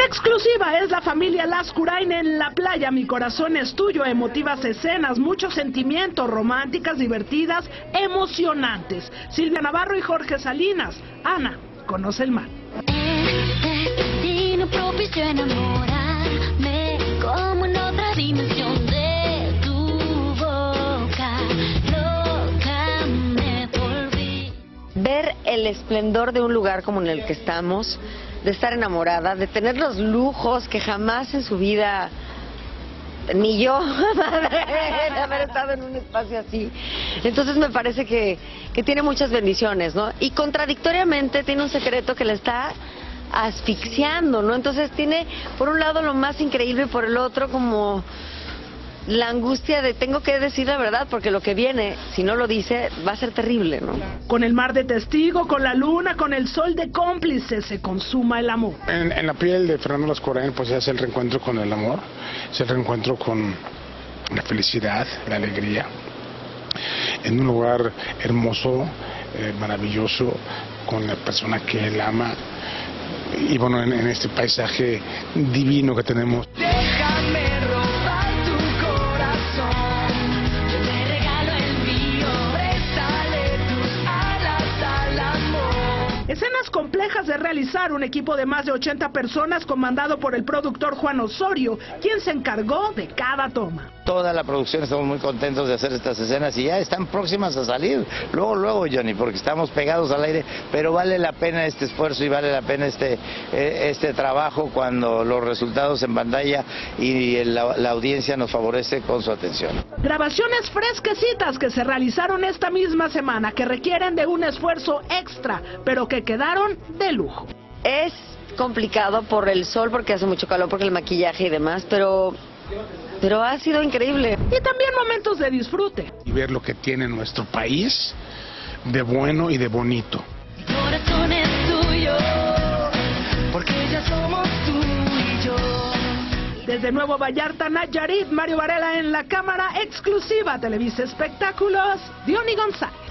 Exclusiva es la familia Lascurain en la playa. Mi corazón es tuyo. Emotivas escenas, muchos sentimientos, románticas, divertidas, emocionantes. Silvia Navarro y Jorge Salinas. Ana conoce el mar. Destino propicio enamorarme como en otra dimensión de tu boca. Loca me volví. Ver el esplendor de un lugar como en el que estamos, de estar enamorada, de tener los lujos que jamás en su vida, ni yo, de haber estado en un espacio así. Entonces me parece que tiene muchas bendiciones, ¿no? Y contradictoriamente tiene un secreto que le está asfixiando, ¿no? Entonces tiene, por un lado, lo más increíble y por el otro, como la angustia de tengo que decir la verdad, porque lo que viene, si no lo dice, va a ser terrible, ¿no? Con el mar de testigo, con la luna, con el sol de cómplice, se consuma el amor. En la piel de Fernando Lascurain, pues es el reencuentro con el amor, es el reencuentro con la felicidad, la alegría, en un lugar hermoso, maravilloso, con la persona que él ama, y bueno, en este paisaje divino que tenemos. Déjame robar tu corazón, yo te regalo el mío, préstale tus alas al amor. Escenas complejas de realizar. Un equipo de más de 80 personas comandado por el productor Juan Osorio, quien se encargó de cada toma. Toda la producción estamos muy contentos de hacer estas escenas y ya están próximas a salir. Luego, Johnny, porque estamos pegados al aire, pero vale la pena este esfuerzo y vale la pena este trabajo cuando los resultados en pantalla y la audiencia nos favorece con su atención. Grabaciones fresquecitas que se realizaron esta misma semana, que requieren de un esfuerzo extra, pero que quedaron de lujo. Es complicado por el sol, porque hace mucho calor, porque el maquillaje y demás, pero ha sido increíble. Y también momentos de disfrute. Y ver lo que tiene nuestro país de bueno y de bonito. Mi corazón es tuyo, porque ya somos tú y yo. Desde Nuevo Vallarta, Nayarit, Mario Varela en la cámara. Exclusiva, Televisa Espectáculos, Diony González.